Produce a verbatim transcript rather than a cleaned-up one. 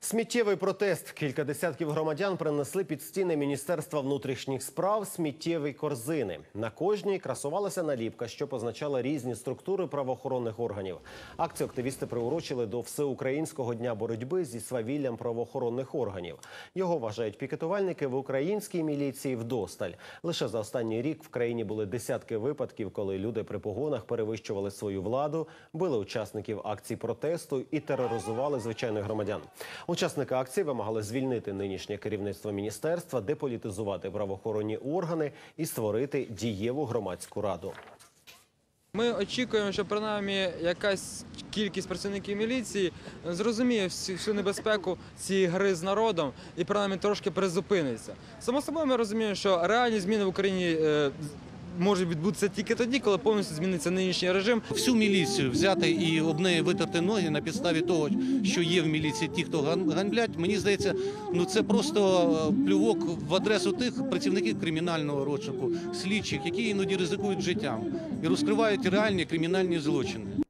Сміттєвий протест. Кілька десятків громадян принесли під стіни Міністерства внутрішніх справ сміттєві корзини. На кожній красувалася наліпка, що позначала різні структури правоохоронних органів. Акцію активісти приурочили до Всеукраїнського дня боротьби зі свавіллям правоохоронних органів. Його вважають пікетувальники в українській міліції вдосталь. Лише за останній рік в країні були десятки випадків, коли люди при погонах перевищували свою владу, били учасників акцій протесту і тероризували звичайних громадян. Учасники акції вимагали звільнити нинішнє керівництво міністерства, деполітизувати правоохоронні органи і створити дієву громадську раду. Ми очікуємо, що принаймні якась кількість працівників міліції зрозуміє всю небезпеку цієї гри з народом і принаймні трошки призупиниться. Само собою ми розуміємо, що реальні зміни в Україні може відбутися тільки тоді, коли повністю зміниться нинішній режим. Всю міліцію взяти і об неї витерти ноги на підставі того, що є в міліції ті, хто ганьблять, мені здається, ну це просто плювок в адресу тих працівників кримінального розшуку, слідчих, які іноді ризикують життям і розкривають реальні кримінальні злочини.